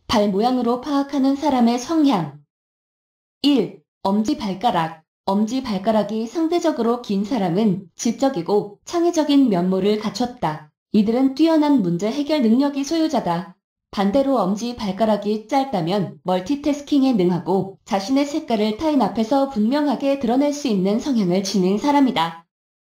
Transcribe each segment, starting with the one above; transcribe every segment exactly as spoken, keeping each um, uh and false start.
발 모양으로 파악하는 사람의 성향. 일. 엄지발가락. 엄지발가락이 상대적으로 긴 사람은 지적이고 창의적인 면모를 갖췄다. 이들은 뛰어난 문제 해결 능력이 소유자다. 반대로 엄지발가락이 짧다면 멀티태스킹에 능하고 자신의 색깔을 타인 앞에서 분명하게 드러낼 수 있는 성향을 지닌 사람이다.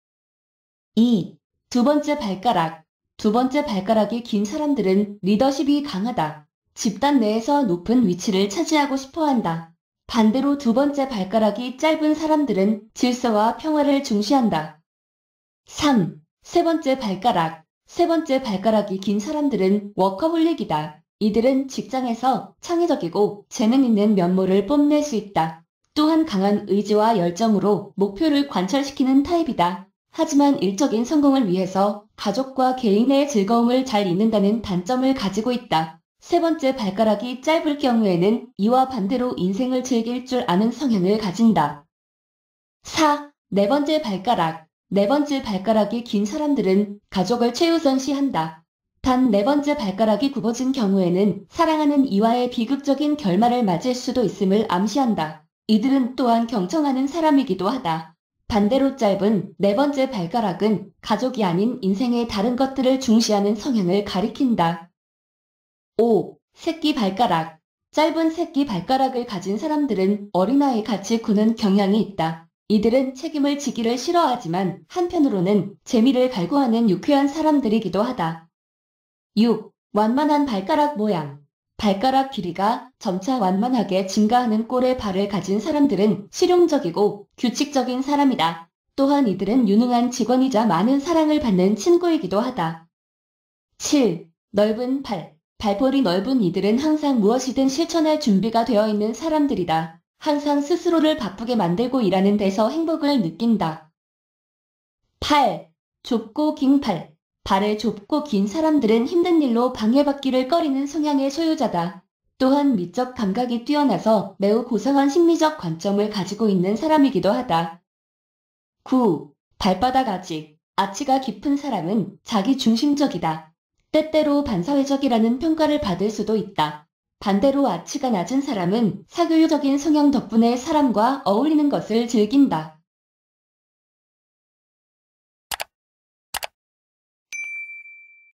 이. 두 번째 발가락. 두 번째 발가락이 긴 사람들은 리더십이 강하다. 집단 내에서 높은 위치를 차지하고 싶어한다. 반대로 두 번째 발가락이 짧은 사람들은 질서와 평화를 중시한다. 삼. 세 번째 발가락. 세 번째 발가락이 긴 사람들은 워커홀릭이다. 이들은 직장에서 창의적이고 재능 있는 면모를 뽐낼 수 있다. 또한 강한 의지와 열정으로 목표를 관철시키는 타입이다. 하지만 일적인 성공을 위해서 가족과 개인의 즐거움을 잘 잇는다는 단점을 가지고 있다. 세 번째 발가락이 짧을 경우에는 이와 반대로 인생을 즐길 줄 아는 성향을 가진다. 사. 네 번째 발가락. 네 번째 발가락이 긴 사람들은 가족을 최우선시한다. 단 네 번째 발가락이 굽어진 경우에는 사랑하는 이와의 비극적인 결말을 맞을 수도 있음을 암시한다. 이들은 또한 경청하는 사람이기도 하다. 반대로 짧은 네 번째 발가락은 가족이 아닌 인생의 다른 것들을 중시하는 성향을 가리킨다. 오. 새끼 발가락. 짧은 새끼 발가락을 가진 사람들은 어린아이 같이 구는 경향이 있다. 이들은 책임을 지기를 싫어하지만 한편으로는 재미를 갈구하는 유쾌한 사람들이기도 하다. 육. 완만한 발가락 모양. 발가락 길이가 점차 완만하게 증가하는 꼴의 발을 가진 사람들은 실용적이고 규칙적인 사람이다. 또한 이들은 유능한 직원이자 많은 사랑을 받는 친구이기도 하다. 칠. 넓은 팔. 발볼이 넓은 이들은 항상 무엇이든 실천할 준비가 되어 있는 사람들이다. 항상 스스로를 바쁘게 만들고 일하는 데서 행복을 느낀다. 팔. 좁고 긴 팔. 발을 좁고 긴 사람들은 힘든 일로 방해받기를 꺼리는 성향의 소유자다. 또한 미적 감각이 뛰어나서 매우 고상한 심리적 관점을 가지고 있는 사람이기도 하다. 구. 발바닥 아치. 아치가 깊은 사람은 자기중심적이다. 때때로 반사회적이라는 평가를 받을 수도 있다. 반대로 아치가 낮은 사람은 사교육적인 성향 덕분에 사람과 어울리는 것을 즐긴다.